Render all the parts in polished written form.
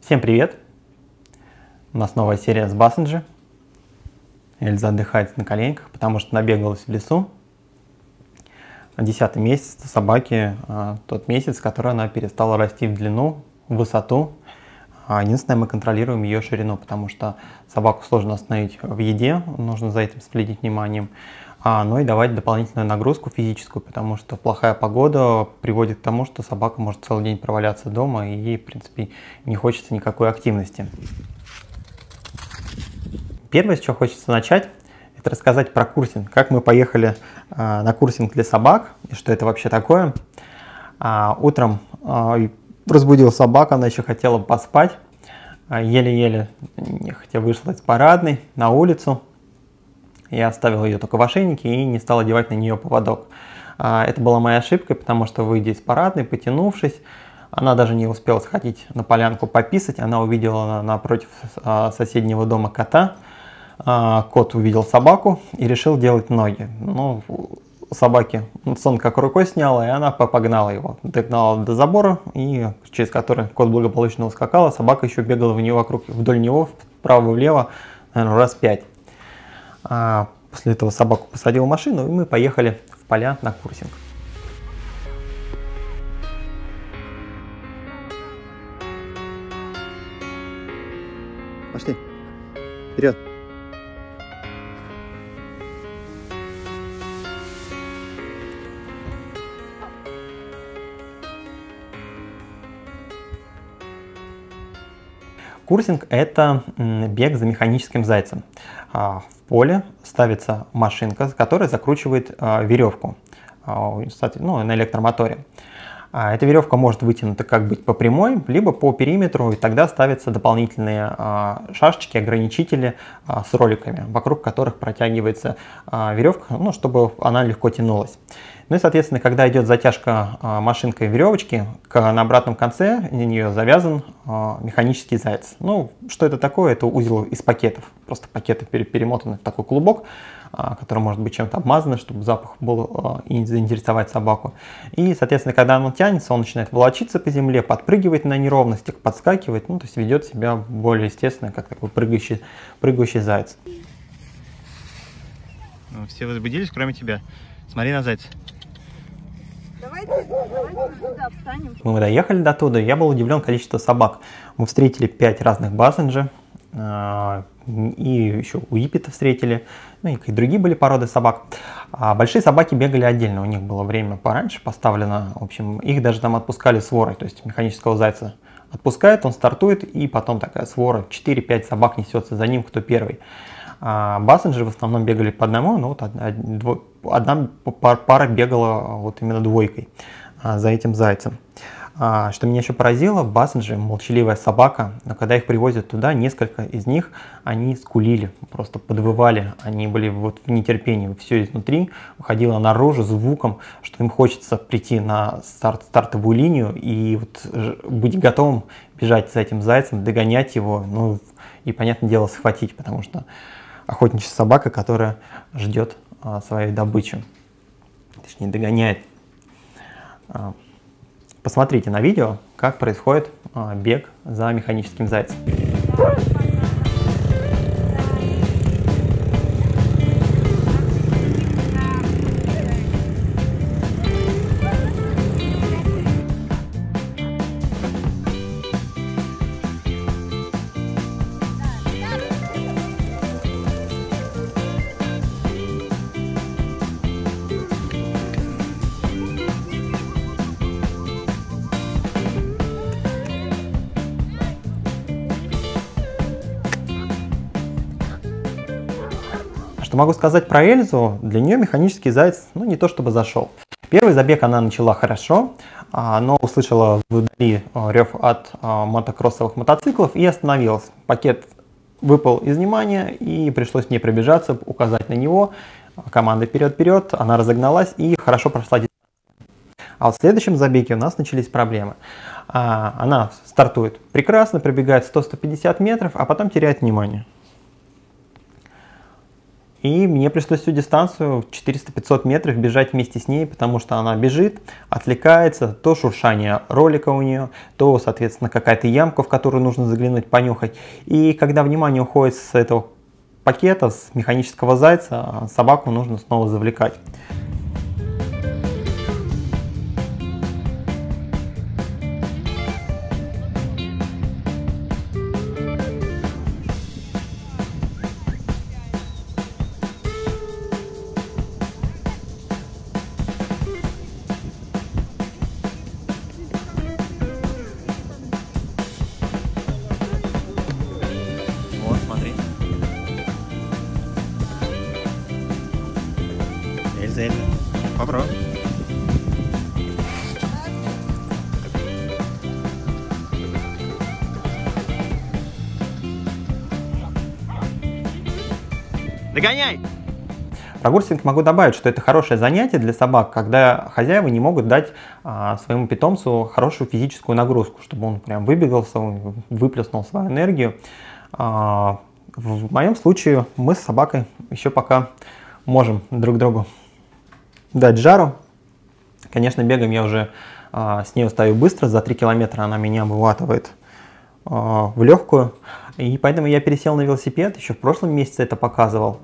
Всем привет! У нас новая серия с Бассенджи. Эльза отдыхает на коленках, потому что набегалась в лесу. 10-й месяц собаки, тот месяц, который она перестала расти в длину, в высоту. Единственное, мы контролируем ее ширину, потому что собаку сложно остановить в еде, нужно за этим следить вниманием. Но и давать дополнительную нагрузку физическую, потому что плохая погода приводит к тому, что собака может целый день проваляться дома, и ей, в принципе, не хочется никакой активности. Первое, с чего хочется начать, это рассказать про курсинг. Как мы поехали на курсинг для собак, и что это вообще такое. Утром разбудил собаку, она еще хотела поспать. Еле-еле нехотя вышла из парадной на улицу. Я оставил ее только в ошейнике и не стал одевать на нее поводок. Это была моя ошибка, потому что, выйдя из парадной, потянувшись, она даже не успела сходить на полянку пописать. Она увидела напротив соседнего дома кота. Кот увидел собаку и решил делать ноги. Ну, собаке сон как рукой сняла, и она погнала его. Догнала до забора, и через который кот благополучно ускакал, а собака еще бегала вдоль него, вправо-влево, наверное, раз 5. После этого собаку посадил в машину, и мы поехали в поля на курсинг. Пошли. Вперед. Курсинг – это бег за механическим зайцем. В поле ставится машинка, которая закручивает веревку, на электромоторе. Эта веревка может вытянута как быть по прямой, либо по периметру, и тогда ставятся дополнительные шашечки, ограничители с роликами, вокруг которых протягивается веревка, чтобы она легко тянулась. Ну и, соответственно, когда идет затяжка машинкой веревочки, на обратном конце на нее завязан механический заяц. Ну, что это такое? Это узел из пакетов. Просто пакеты перемотаны в такой клубок, который может быть чем-то обмазан, чтобы запах был и заинтересовать собаку. И, соответственно, когда оно тянется, он начинает волочиться по земле, подпрыгивать на неровностях, подскакивать, то есть ведет себя более естественно, как такой прыгающий заяц. Все возбудились, кроме тебя. Смотри на зайца. Давайте туда встанем. Мы доехали до туда, я был удивлен количеством собак. Мы встретили 5 разных Бассенджи, и еще уиппета встретили, и какие другие были породы собак. Большие собаки бегали отдельно, у них было время пораньше поставлено, в общем, их даже там отпускали сворой, то есть механического зайца отпускает, он стартует, и потом такая свора, 4-5 собак несется за ним, кто первый. Бассенджи в основном бегали по одному, но одна пара бегала именно двойкой за этим зайцем. Что меня еще поразило, Бассенджи молчаливая собака, но когда их привозят туда, несколько из них, они скулили, просто подвывали, они были в нетерпении, все изнутри выходило наружу звуком, что им хочется прийти на стартовую линию и быть готовым бежать за этим зайцем, догонять его, и, понятное дело, схватить, потому что охотничья собака, которая ждет свою добычу, точнее догоняет. Посмотрите на видео, как происходит бег за механическим зайцем. Что могу сказать про Эльзу? Для нее механический заяц, не то чтобы зашел. Первый забег она начала хорошо, но услышала вдали рев от мотокроссовых мотоциклов и остановилась. Пакет выпал из внимания, и пришлось мне пробежаться, указать на него. Команда вперед-вперед, она разогналась и хорошо прошла дистанцию. А в следующем забеге у нас начались проблемы. Она стартует прекрасно, пробегает 100-150 метров, а потом теряет внимание. И мне пришлось всю дистанцию 400-500 метров бежать вместе с ней, потому что она бежит, отвлекается, то шуршание ролика у нее, то, соответственно, какая-то ямка, в которую нужно заглянуть, понюхать. И когда внимание уходит с этого пакета, с механического зайца, собаку нужно снова завлекать. Вот, смотри. Эльза, попробуй. Догоняй! Про курсинг могу добавить, что это хорошее занятие для собак, когда хозяева не могут дать своему питомцу хорошую физическую нагрузку, чтобы он прям выбегался, выплеснул свою энергию. В моем случае мы с собакой еще пока можем друг другу дать жару. Конечно, бегаем я уже с ней устаю быстро, за 3 километра она меня выматывает в легкую. И поэтому я пересел на велосипед, еще в прошлом месяце это показывал.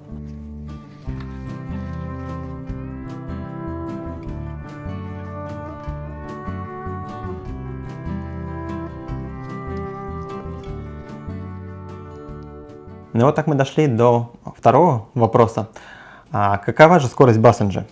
Ну вот так мы дошли до второго вопроса. Какова же скорость Бассенджа?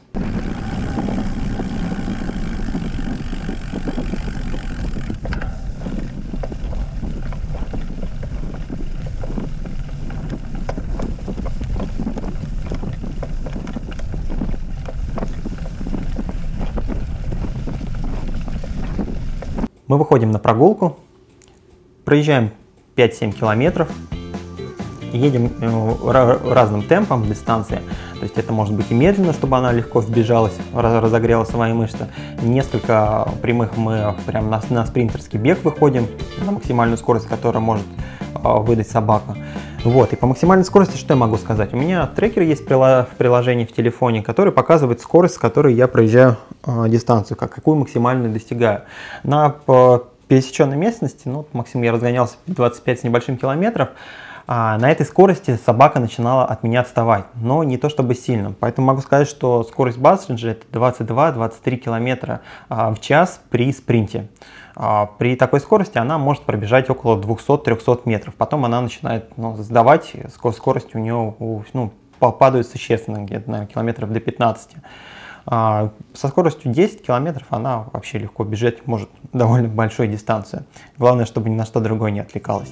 Мы выходим на прогулку, проезжаем 5-7 километров. Едем разным темпом дистанции, то есть это может быть и медленно, чтобы она легко сбежалась, разогрела свои мышцы. Несколько прямых мы прям на спринтерский бег выходим, на максимальную скорость, которую может выдать собака. Вот, и по максимальной скорости что я могу сказать? У меня трекер есть в приложении в телефоне, который показывает скорость, с которой я проезжаю дистанцию, какую максимальную достигаю. На пересеченной местности, ну, максимум я разгонялся 25 с небольшим километров. На этой скорости собака начинала от меня отставать, но не то чтобы сильно. Поэтому могу сказать, что скорость Бассенджа это 22-23 км в час при спринте. При такой скорости она может пробежать около 200-300 метров. Потом она начинает сдавать, скорость у нее падает существенно, где-то, наверное, километров до 15. Со скоростью 10 километров она вообще легко бежать может довольно большую дистанцию. Главное, чтобы ни на что другое не отвлекалось.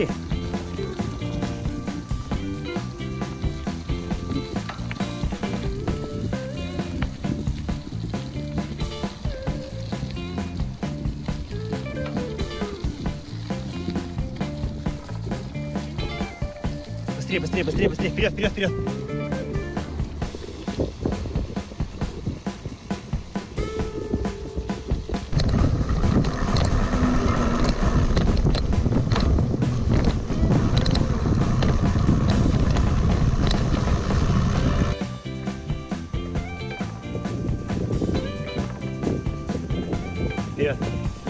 Быстрее, быстрее, быстрее, быстрее, вперед, вперед, вперед. Вперед.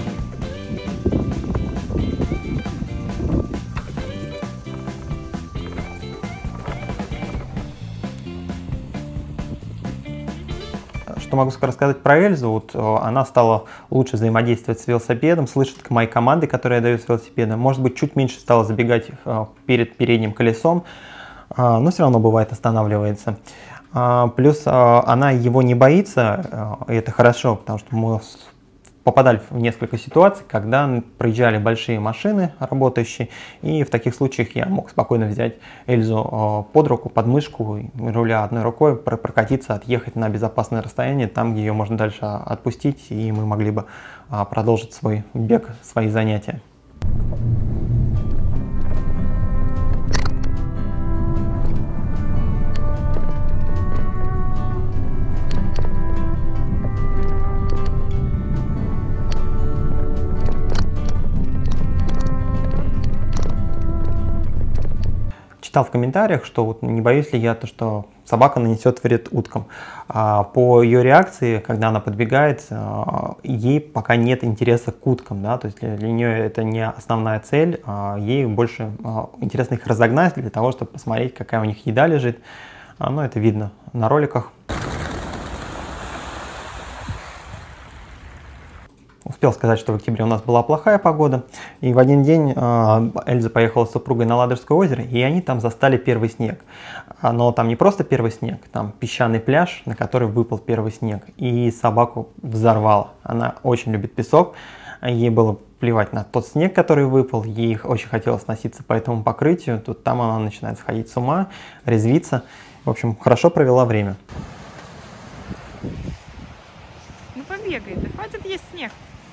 Что могу рассказать про Эльзу? Вот, она стала лучше взаимодействовать с велосипедом, слышит мои команды, которые я даю с велосипеда. Может быть, чуть меньше стала забегать перед передним колесом, но все равно бывает останавливается. Плюс она его не боится, и это хорошо, потому что мы попадали в несколько ситуаций, когда проезжали большие машины работающие, и в таких случаях я мог спокойно взять Эльзу под руку, под мышку, руля одной рукой, прокатиться, отъехать на безопасное расстояние, там, где ее можно дальше отпустить, и мы могли бы продолжить свой бег, свои занятия. читал в комментариях, что вот не боюсь ли я то, что собака нанесет вред уткам. По ее реакции, когда она подбегает, ей пока нет интереса к уткам, да, то есть для нее это не основная цель, ей больше интересно их разогнать для того, чтобы посмотреть, какая у них еда лежит. Ну, это видно на роликах. Успел сказать, что в октябре у нас была плохая погода, и в один день Эльза поехала с супругой на Ладожское озеро, и они там застали первый снег. Но там не просто первый снег, там песчаный пляж, на который выпал первый снег, и собаку взорвало. Она очень любит песок, ей было плевать на тот снег, который выпал, ей очень хотелось носиться по этому покрытию, тут там она начинает сходить с ума, резвиться. В общем, хорошо провела время. Ну побегай, да хватит есть снег.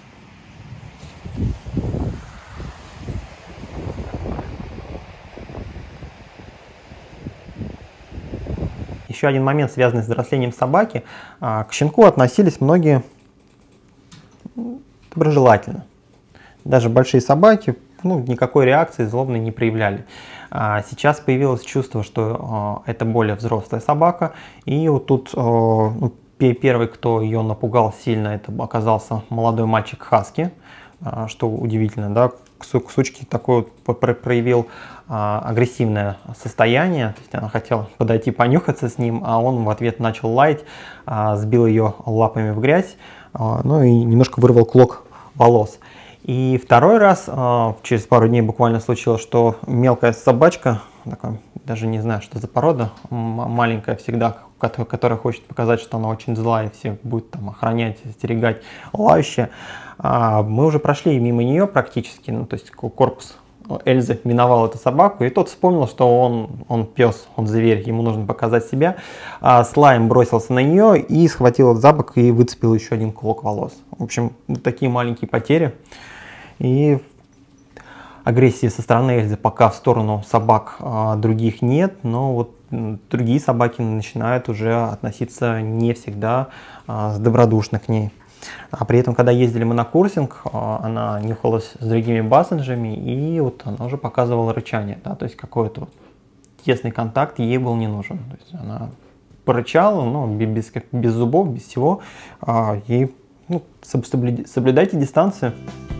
Еще один момент, связанный с взрослением собаки. К щенку относились многие доброжелательно. Даже большие собаки никакой реакции злобной не проявляли. Сейчас появилось чувство, что это более взрослая собака. И вот тут первый, кто ее напугал сильно, это оказался молодой мальчик Хаски. Что удивительно, да, к сучке такое проявил агрессивное состояние, то есть она хотела подойти понюхаться с ним, а он в ответ начал лаять, сбил ее лапами в грязь, ну и немножко вырвал клок волос. И второй раз, через пару дней буквально случилось, что мелкая собачка, такая, даже не знаю, что за порода, маленькая всегда, которая хочет показать, что она очень злая, и всех будет там охранять, остерегать, лающая. Мы уже прошли мимо нее практически, ну, то есть корпус Эльзы миновал эту собаку, и тот вспомнил, что он пес, он зверь, ему нужно показать себя. С лаем бросился на нее и схватил за бок и выцепил еще один клок волос. В общем, вот такие маленькие потери. И агрессии со стороны Эльзы пока в сторону собак других нет, но вот другие собаки начинают уже относиться не всегда добродушно к ней. А при этом, когда ездили мы на курсинг, она нюхалась с другими бассенджами, и вот она уже показывала рычание, да, то есть какой-то вот тесный контакт ей был не нужен. То есть она порычала, но без зубов, без всего, ей соблюдайте дистанцию.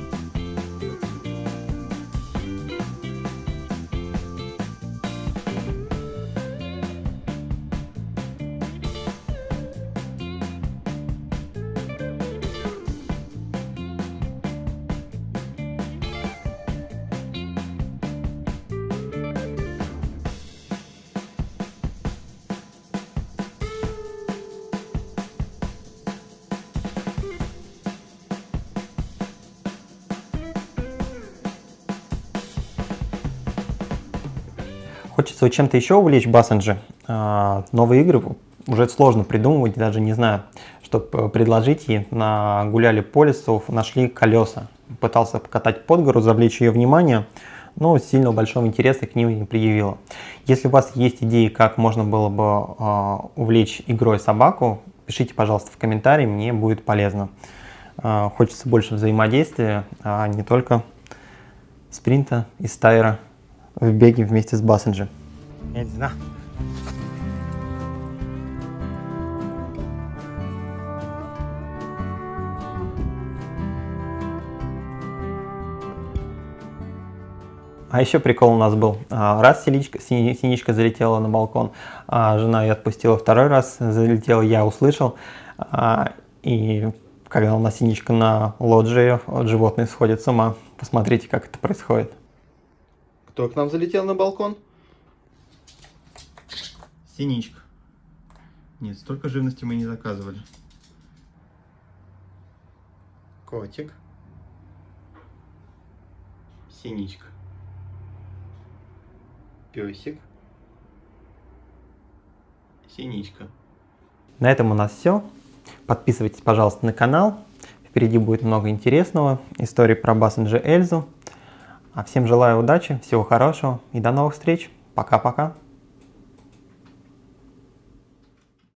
Хочется чем-то еще увлечь бассенджи. Новые игры уже сложно придумывать, даже не знаю, чтобы предложить ей. Гуляли по лесу, нашли колеса. Пытался покатать под гору, завлечь ее внимание, но сильно большого интереса к ним не предъявила. Если у вас есть идеи, как можно было бы увлечь игрой собаку, пишите, пожалуйста, в комментарии, мне будет полезно. Хочется больше взаимодействия, а не только спринта и стайра в беге вместе с бассенджем. Я не знаю. А еще прикол у нас был. Раз синичка залетела на балкон, жена ее отпустила, второй раз залетела, я услышал. И когда у нас синичка на лоджии, животные сходят с ума. Посмотрите, как это происходит. Кто к нам залетел на балкон? Синичка. Нет, столько живности мы не заказывали. Котик. Синичка. Песик. Синичка. На этом у нас все. Подписывайтесь, пожалуйста, на канал. Впереди будет много интересного. Истории про бассенджа Эльзу. А всем желаю удачи, всего хорошего и до новых встреч. Пока-пока.